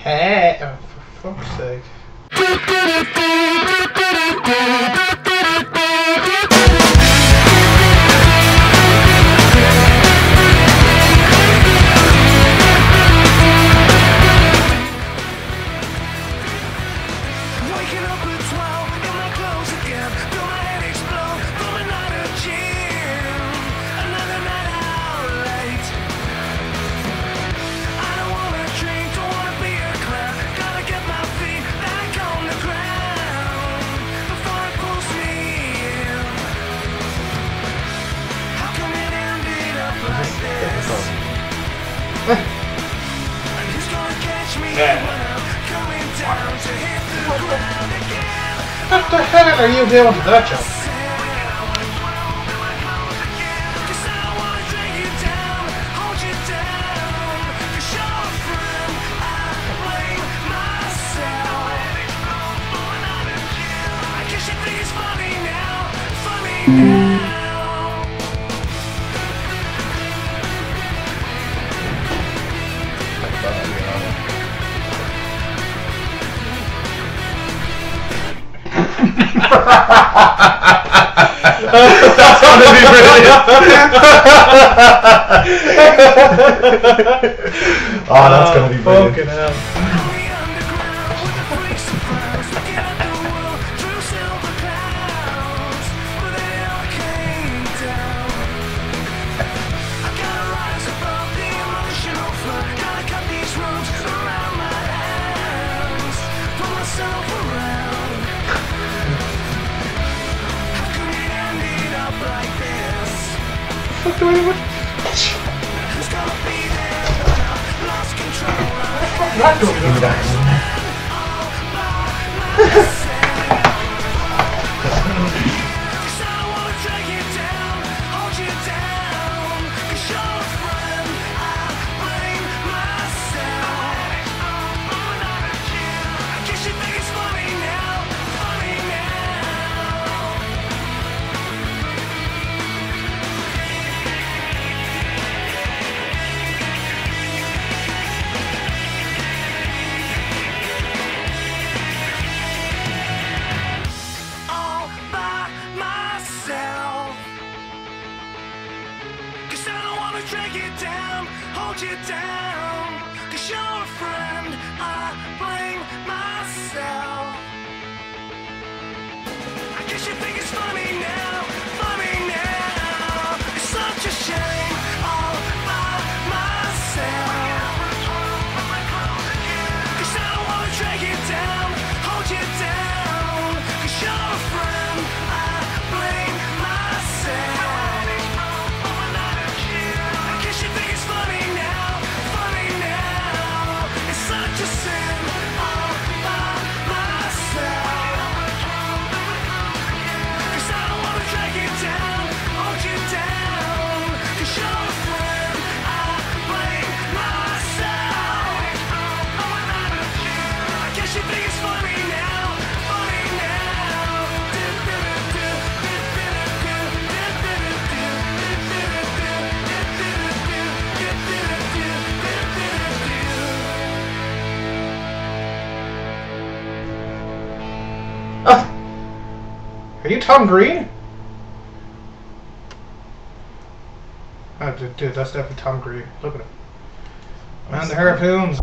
Hey, oh, for fuck's sake. Waking up at 12 in my clothes again. Feel my head explode from a night of gin. Another night out late. I don't wanna drink, don't wanna be a clown. Gotta get my feet back on the ground before it pulls me in. How come it ended up like this? And who's gonna catch me when I'm coming down to hit the ground again? What the hell are you doing to that job? That's gonna be brilliant. Oh, that's gonna be brilliant. Fucking hell. What do I do? Who's gonna be there when I've lost control? What do I do? Drag it down, hold you down. 'Cause you're a friend, I blame myself. I guess you think it's funny now, it's such a shame, all by myself. 'Cause I don't wanna drag you down, hold you down. 'Cause you're a friend, I blame myself. You think it's funny now, it's such a sin, all by myself. 'Cause I don't wanna drag you down, hold you down. 'Cause you're a friend, I blame myself. I guess you think it's funny now, Oh. Are you Tom Green? Oh, dude, that's definitely Tom Green. Look at him. Man, the harpoons.